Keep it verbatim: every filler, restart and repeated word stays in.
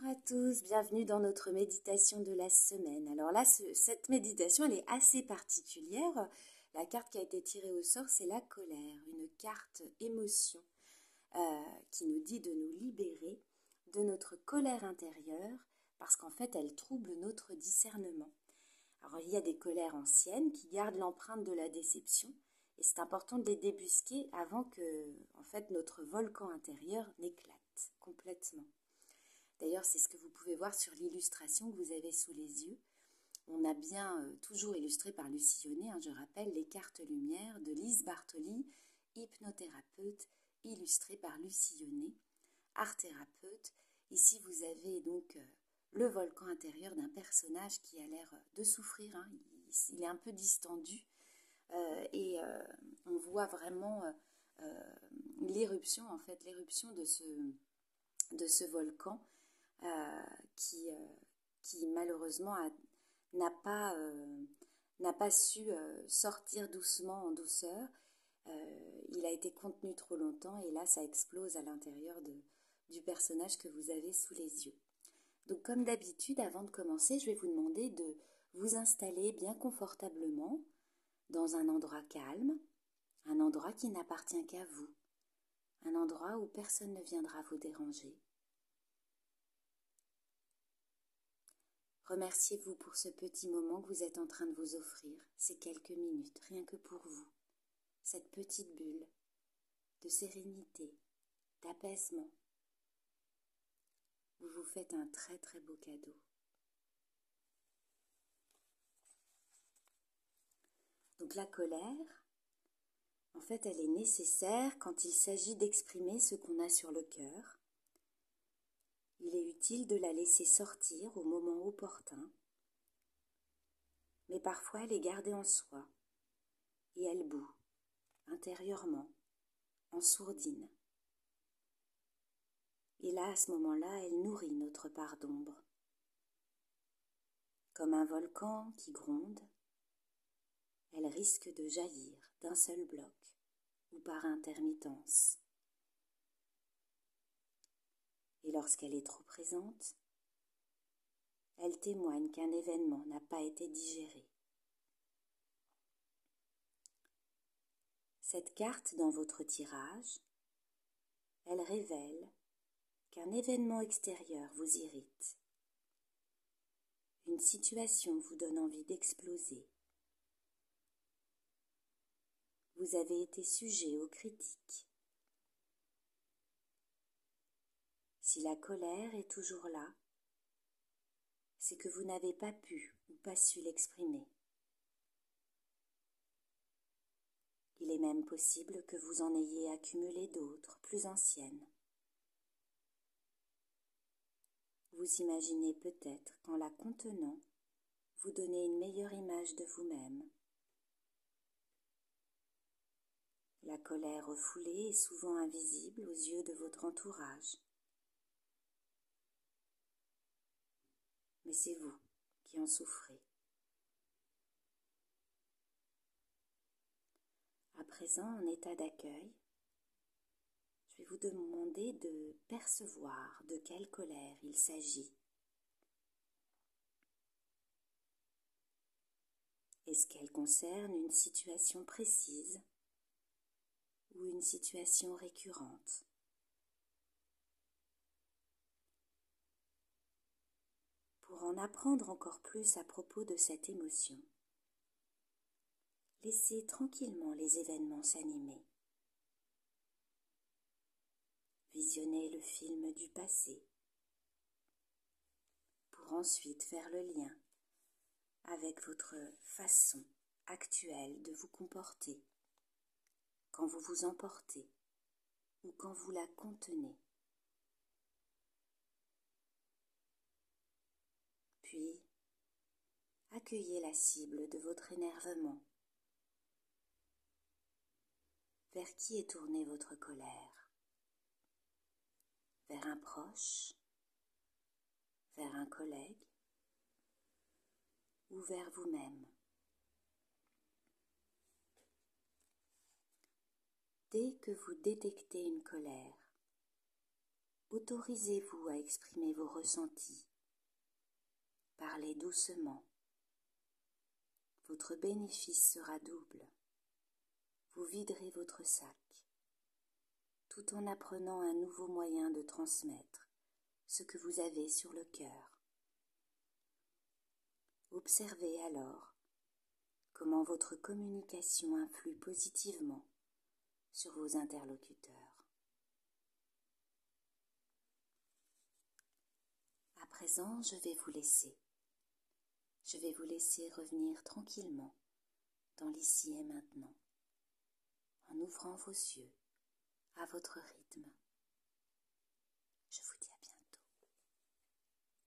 Bonjour à tous, bienvenue dans notre méditation de la semaine. Alors là, ce, cette méditation, elle est assez particulière. La carte qui a été tirée au sort, c'est la colère, une carte émotion euh, qui nous dit de nous libérer de notre colère intérieure parce qu'en fait, elle trouble notre discernement. Alors il y a des colères anciennes qui gardent l'empreinte de la déception et c'est important de les débusquer avant que en fait, notre volcan intérieur n'éclate complètement. D'ailleurs, c'est ce que vous pouvez voir sur l'illustration que vous avez sous les yeux. On a bien euh, toujours illustré par Lucie Yonnet, hein, je rappelle, les cartes lumière de Lise Bartoli, hypnothérapeute, illustrée par Lucie Yonnet, art thérapeute. Ici, vous avez donc euh, le volcan intérieur d'un personnage qui a l'air de souffrir. Hein. Il, il est un peu distendu euh, et euh, on voit vraiment euh, euh, l'éruption, en fait, l'éruption de ce, de ce volcan. Euh, qui, euh, qui malheureusement a, n'a, pas, euh, n'a pas su euh, sortir doucement en douceur. Euh, il a été contenu trop longtemps et là ça explose à l'intérieur de, du personnage que vous avez sous les yeux. Donc comme d'habitude, avant de commencer, je vais vous demander de vous installer bien confortablement dans un endroit calme, un endroit qui n'appartient qu'à vous, un endroit où personne ne viendra vous déranger. Remerciez-vous pour ce petit moment que vous êtes en train de vous offrir, ces quelques minutes, rien que pour vous, cette petite bulle de sérénité, d'apaisement. Vous vous faites un très très beau cadeau. Donc la colère, en fait, elle est nécessaire quand il s'agit d'exprimer ce qu'on a sur le cœur. Il est utile de la laisser sortir au moment opportun, mais parfois elle est gardée en soi et elle bout intérieurement, en sourdine. Et là, à ce moment-là, elle nourrit notre part d'ombre. Comme un volcan qui gronde, elle risque de jaillir d'un seul bloc ou par intermittence. Et lorsqu'elle est trop présente, elle témoigne qu'un événement n'a pas été digéré. Cette carte dans votre tirage, elle révèle qu'un événement extérieur vous irrite. Une situation vous donne envie d'exploser. Vous avez été sujet aux critiques. Si la colère est toujours là, c'est que vous n'avez pas pu ou pas su l'exprimer. Il est même possible que vous en ayez accumulé d'autres, plus anciennes. Vous imaginez peut-être qu'en la contenant, vous donnez une meilleure image de vous-même. La colère refoulée est souvent invisible aux yeux de votre entourage. Mais c'est vous qui en souffrez. À présent, en état d'accueil, je vais vous demander de percevoir de quelle colère il s'agit. Est-ce qu'elle concerne une situation précise ou une situation récurrente? Pour en apprendre encore plus à propos de cette émotion, laissez tranquillement les événements s'animer. Visionnez le film du passé pour ensuite faire le lien avec votre façon actuelle de vous comporter quand vous vous emportez ou quand vous la contenez. Puis, accueillez la cible de votre énervement. Vers qui est tournée votre colère? Vers un proche? Vers un collègue? Ou vers vous-même? Dès que vous détectez une colère, autorisez-vous à exprimer vos ressentis. Parlez doucement. Votre bénéfice sera double. Vous viderez votre sac, tout en apprenant un nouveau moyen de transmettre ce que vous avez sur le cœur. Observez alors comment votre communication influe positivement sur vos interlocuteurs. À présent, je vais vous laisser. Je vais vous laisser revenir tranquillement dans l'ici et maintenant, en ouvrant vos yeux à votre rythme. Je vous dis